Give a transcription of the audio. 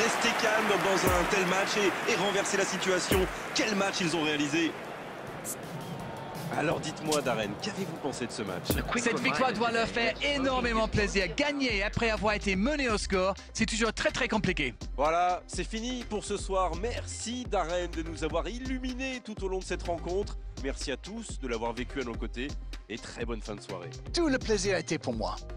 rester calme dans un tel match et renverser la situation. Quel match ils ont réalisé! Alors dites-moi Darren, qu'avez-vous pensé de ce match? Cette victoire doit leur faire énormément plaisir. Gagner après avoir été mené au score, c'est toujours très compliqué. Voilà, c'est fini pour ce soir. Merci Darren de nous avoir illuminés tout au long de cette rencontre. Merci à tous de l'avoir vécu à nos côtés et très bonne fin de soirée. Tout le plaisir a été pour moi.